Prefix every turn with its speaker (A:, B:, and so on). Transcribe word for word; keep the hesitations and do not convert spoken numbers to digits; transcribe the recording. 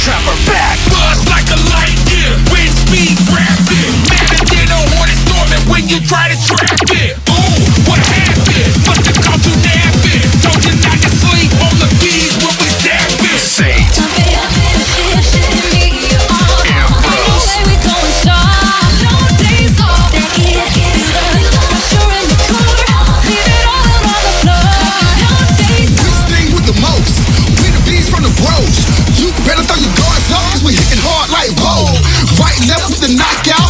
A: trapper back. Buzz like a light gear, wind speed rapid. Madder than a hornet storming when you try to trap it. Ooh, what happened? Must have caught you napping. Told you not to sleep on the bees when we zap it. Say,
B: You better throw your guards up, cause we hitting hard like whoa. Right levels to knock out.